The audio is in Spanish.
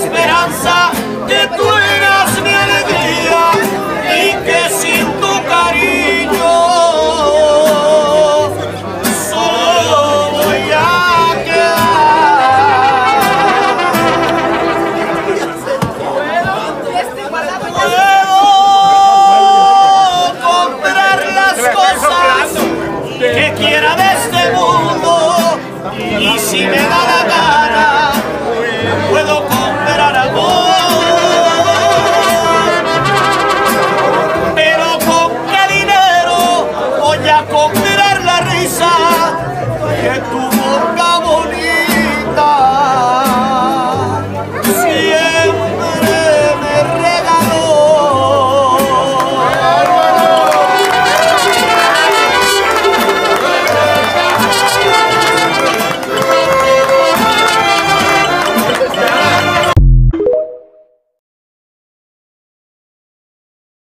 esperanza, que tú eras mi alegría y que sin tu cariño solo voy a quedar. Puedo comprar las cosas que quiera de este mundo y si me da la gana puedo